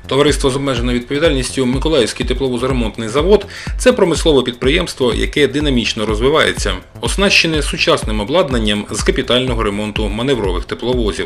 Товариство з обмеженою відповідальністю «Миколаївський тепловозоремонтний завод» – це промислове підприємство, яке динамічно розвивається, оснащене сучасним обладнанням з капітального ремонту маневрових тепловозів.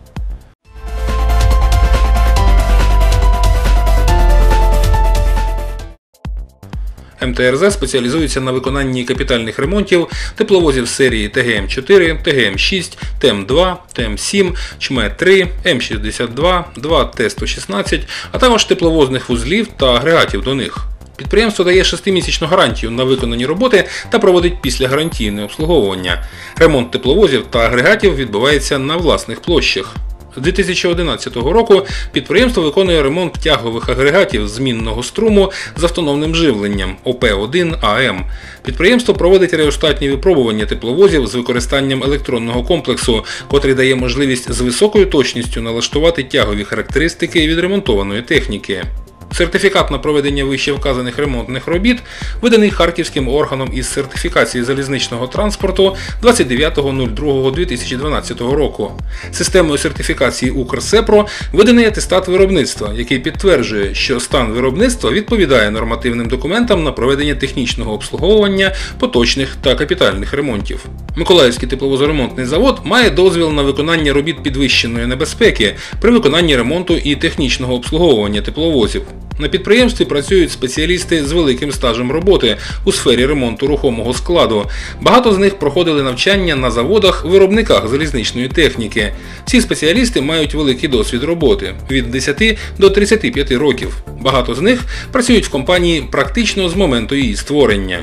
МТРЗ спеціалізується на виконанні капітальних ремонтів тепловозів серії ТГМ-4, ТГМ-6, ТЕМ-2, ТЕМ-7, ЧМЕ-3, М-62, 2Т-116, а також тепловозних вузлів та агрегатів до них. Підприємство дає 6-місячну гарантію на виконані роботи та проводить післягарантійне обслуговування. Ремонт тепловозів та агрегатів відбувається на власних площах. З 2011 року підприємство виконує ремонт тягових агрегатів змінного струму з автономним живленням ОП-1АМ. Підприємство проводить реостатні випробування тепловозів з використанням електронного комплексу, котрий дає можливість з високою точністю налаштувати тягові характеристики відремонтованої техніки. Сертифікат на проведення вище вказаних ремонтних робіт виданий Харківським органом із сертифікації залізничного транспорту 29.02.2012 року. Системою сертифікації «Укрсепро» виданий атестат виробництва, який підтверджує, що стан виробництва відповідає нормативним документам на проведення технічного обслуговування, поточних та капітальних ремонтів. Миколаївський тепловозоремонтний завод має дозвіл на виконання робіт підвищеної небезпеки при виконанні ремонту і технічного обслуговування тепловозів. На підприємстві працюють спеціалісти з великим стажем роботи у сфері ремонту рухомого складу. Багато з них проходили навчання на заводах-виробниках залізничної техніки. Ці спеціалісти мають великий досвід роботи – від 10 до 35 років. Багато з них працюють в компанії практично з моменту її створення.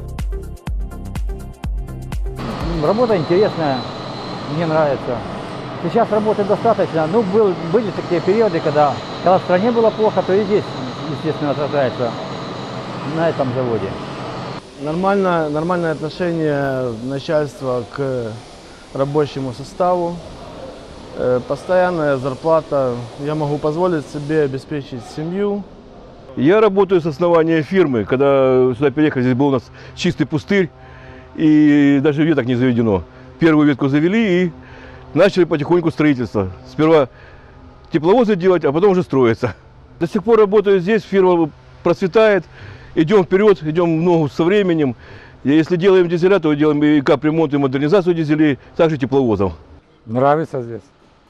Работа интересная, мне нравится. Сейчас работы достаточно. Ну, были такие периоды, когда в стране было плохо, то и здесь, естественно, отражается на этом заводе. Нормальное отношение начальства к рабочему составу, постоянная зарплата. Я могу позволить себе обеспечить семью. Я работаю с основания фирмы. Когда сюда переехали, здесь был у нас чистый пустырь, и даже веток не заведено. Первую ветку завели и начали потихоньку строительство. Сперва тепловозы делать, а потом уже строиться. До сих пор работаю здесь, фирма процветает, идем вперед, идем в ногу со временем. И если делаем дизеля, то делаем и капремонт, и модернизацию дизелей, также тепловозов. Нравится здесь.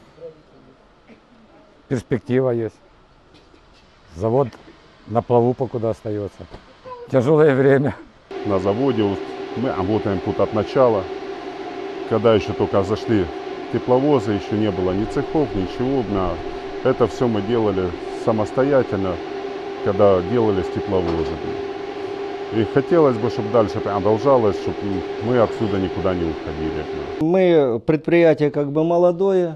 Перспектива есть. Завод на плаву покуда остается. Тяжелое время. На заводе мы работаем тут от начала. Когда еще только зашли тепловозы, еще не было ни цехов, ничего. Это все мы делали самостоятельно, когда делались тепловозы. И хотелось бы, чтобы дальше продолжалось, чтобы мы отсюда никуда не уходили. Мы предприятие как бы молодое,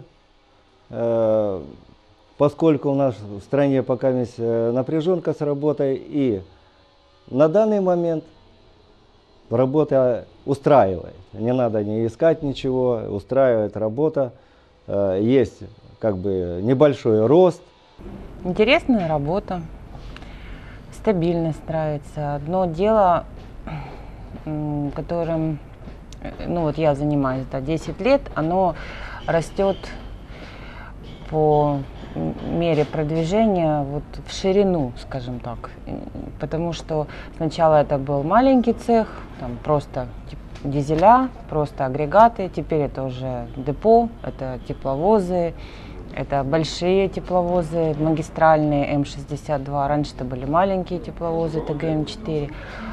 поскольку у нас в стране пока есть напряженка с работой, и на данный момент работа устраивает. Не надо не искать ничего, устраивает работа. Есть как бы небольшой рост. Интересная работа, стабильность нравится. Одно дело, которым я занимаюсь 10 лет, оно растет по мере продвижения в ширину, скажем так. Потому что сначала это был маленький цех, там просто дизеля, просто агрегаты, теперь это уже депо, это тепловозы, это большие тепловозы, магистральные М-62, раньше это были маленькие тепловозы ТГМ-4.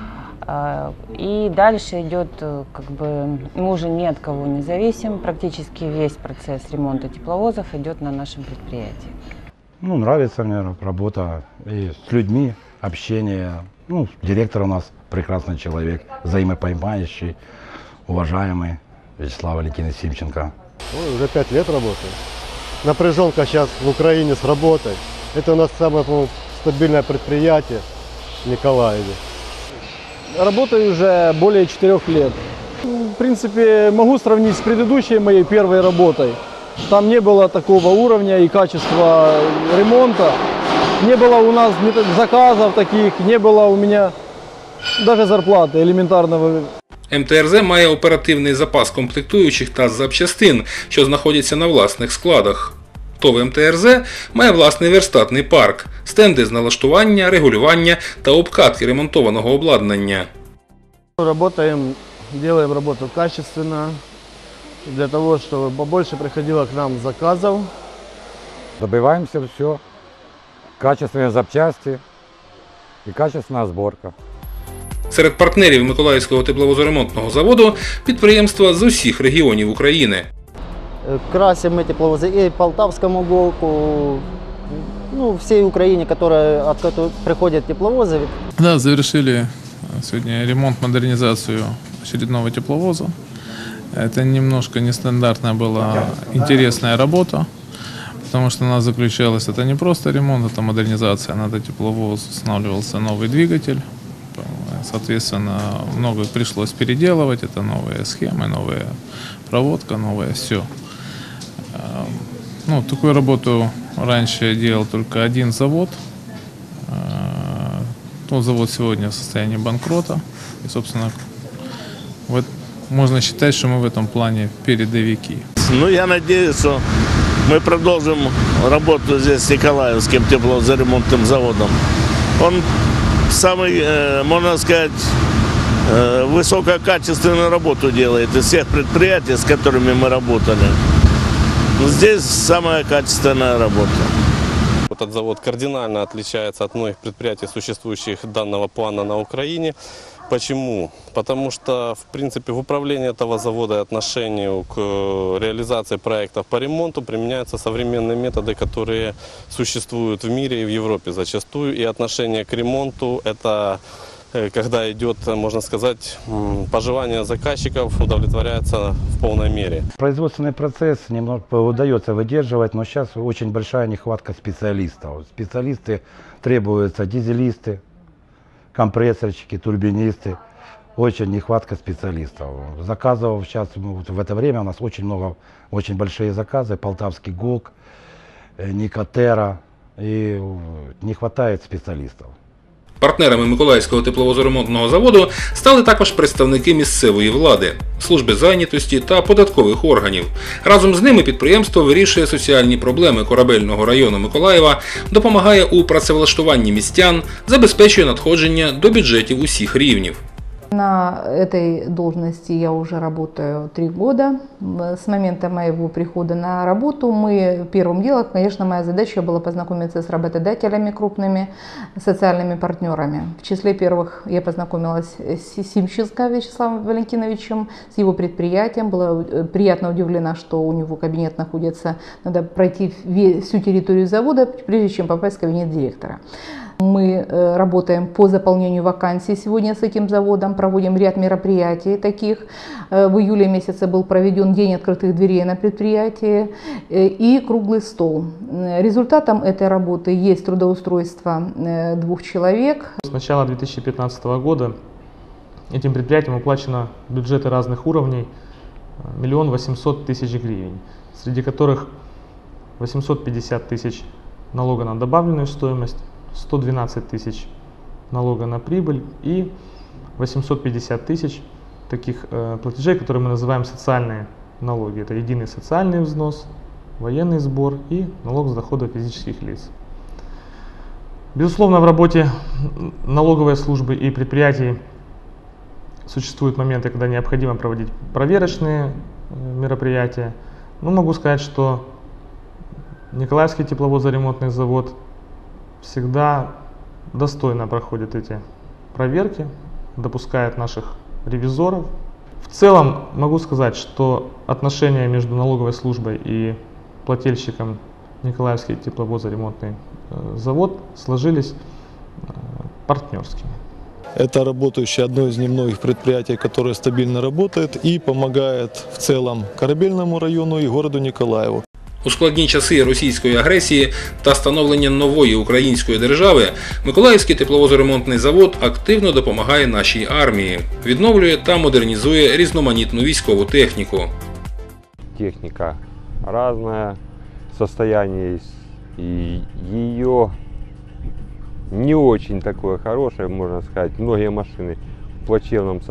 И дальше идет, мы уже ни от кого не зависим, практически весь процесс ремонта тепловозов идет на нашем предприятии. Нравится мне работа и с людьми, общение. Директор у нас прекрасный человек, взаимопонимающий, уважаемый Вячеслав Валентинович Симченко. Уже 5 лет работаю. Напряженка сейчас в Украине с работой. Это у нас самое, по-моему, стабильное предприятие в Николаеве. Работаю уже более 4 лет. В принципе, могу сравнить с предыдущей моей первой работой. Там не было такого уровня и качества ремонта. Не было у нас заказов таких, не было у меня даже зарплаты элементарного. МТРЗ має оперативний запас комплектуючих та запчастин, що знаходяться на власних складах. ТОВ МТРЗ має власний верстатний парк, стенди з налаштування, регулювання та обкатки ремонтованого обладнання. Работаем, делаем работу качественно, для того, чтобы побольше приходило к нам заказов. Добиваемся все. Качественные запчасти и качественная сборка. Серед партнерів Миколаївського тепловозоремонтного заводу – підприємства з усіх регіонів України. Красим мы тепловозы и Полтавскому ГОКу, ну, всей Украине, от которой приходят тепловозы. Да, завершили сегодня ремонт, модернизацию очередного тепловоза. Это немножко нестандартная была интересная работа, потому что у нас заключалось, это не просто ремонт, это модернизация. На этот тепловоз устанавливался новый двигатель, соответственно, много пришлось переделывать, это новые схемы, новая проводка, новое все. Ну, такую работу раньше делал только один завод. Тот завод сегодня в состоянии банкрота. И, собственно, вот можно считать, что мы в этом плане передовики. Ну, я надеюсь, что мы продолжим работу здесь с Николаевским тепловозоремонтным заводом. Он самый, можно сказать, высококачественную работу делает из всех предприятий, с которыми мы работали. Здесь самая качественная работа. Этот завод кардинально отличается от многих предприятий, существующих данного плана на Украине. Почему? Потому что, в принципе, в управлении этого завода и отношению к реализации проектов по ремонту применяются современные методы, которые существуют в мире и в Европе зачастую. И отношение к ремонту – это когда идет, можно сказать, пожелания заказчиков удовлетворяется в полной мере. Производственный процесс немного удается выдерживать, но сейчас очень большая нехватка специалистов. Специалисты требуются, дизелисты, компрессорщики, турбинисты. Очень нехватка специалистов. Заказов сейчас в это время у нас очень много, очень большие заказы. Полтавский ГОК, Никотера, и не хватает специалистов. Партнерами Миколаївського тепловозоремонтного заводу стали також представники місцевої влади, служби зайнятості та податкових органів. Разом з ними підприємство вирішує соціальні проблеми корабельного району Миколаєва, допомагає у працевлаштуванні містян, забезпечує надходження до бюджетів усіх рівнів. На этой должности я уже работаю 3 года. С момента моего прихода на работу первым делом, конечно, моя задача была познакомиться с работодателями крупными, социальными партнерами. В числе первых я познакомилась с Симченко Вячеславом Валентиновичем, с его предприятием. Была приятно удивлена, что у него кабинет находится, надо пройти всю территорию завода, прежде чем попасть в кабинет директора. Мы работаем по заполнению вакансий сегодня с этим заводом, проводим ряд мероприятий таких. В июле месяце был проведен День открытых дверей на предприятии и круглый стол. Результатом этой работы есть трудоустройство 2 человек. С начала 2015 года этим предприятиям уплачено бюджеты разных уровней 1 800 000 гривен, среди которых 850 000 налога на добавленную стоимость, 112 000 налога на прибыль и 850 000 таких платежей, которые мы называем социальные налоги. Это единый социальный взнос, военный сбор и налог с дохода физических лиц. Безусловно, в работе налоговой службы и предприятий существуют моменты, когда необходимо проводить проверочные мероприятия. Но могу сказать, что Николаевский тепловозоремонтный завод всегда достойно проходит эти проверки, допускает наших ревизоров. В целом могу сказать, что отношения между налоговой службой и плательщиком Николаевский тепловозоремонтный завод сложились партнерскими. Это работающее одно из немногих предприятий, которое стабильно работает и помогает в целом корабельному району и городу Николаеву. У складні часи російської агресії та становлення нової української держави Миколаївський тепловозоремонтний завод активно допомагає нашій армії, відновлює та модернізує різноманітну військову техніку. Техника разная, состояние ее не очень такое хорошее, можно сказать. Многие машины в плачевном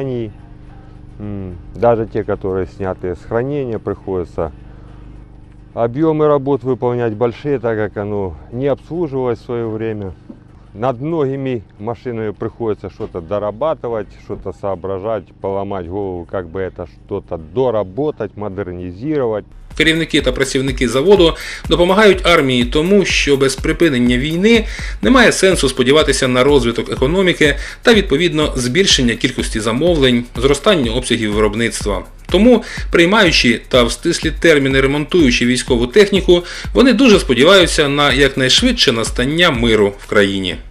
состоянии, даже те, которые сняты с хранения, приходится объемы работ выполнять большие, так как оно не обслуживалось в свое время. Над многими машинами приходится что-то дорабатывать, что-то соображать, поломать голову, как бы это что-то доработать, модернизировать. Керівники та працівники заводу допомагають армії тому, що без припинення війни немає сенсу сподіватися на розвиток економіки та, відповідно, збільшення кількості замовлень, зростання обсягів виробництва. Тому, приймаючи та в стислі терміни ремонтуючи військову техніку, вони дуже сподіваються на якнайшвидше настання миру в країні.